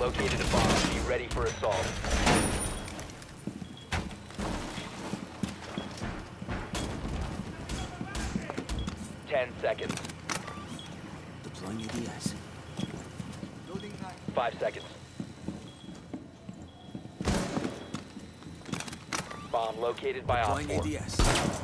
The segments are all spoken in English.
located a bomb. Be ready for assault. Ten seconds. Deploying ADS. 5 seconds. Bomb located by Op Deploying 4. ADS.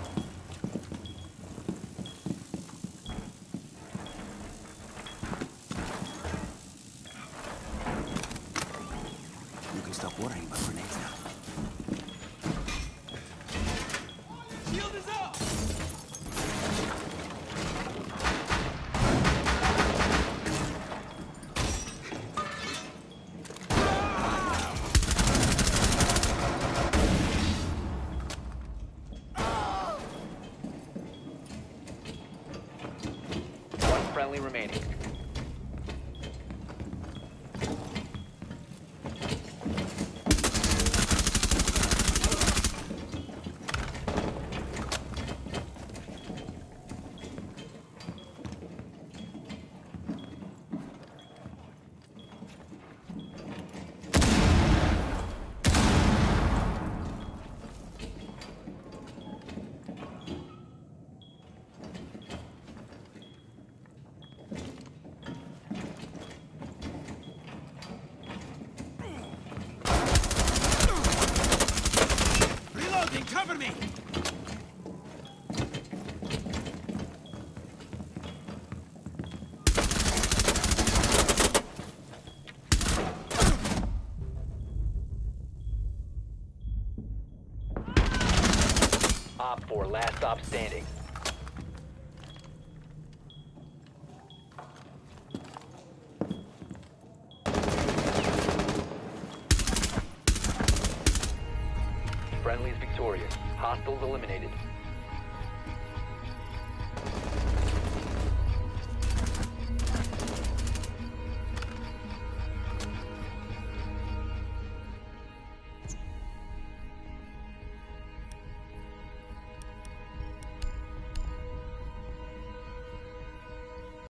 You can stop worrying about grenades now. Shield is up! One friendly remaining. Reloading, cover me! Op 4, last stop standing. Friendly's victorious. Hostiles eliminated.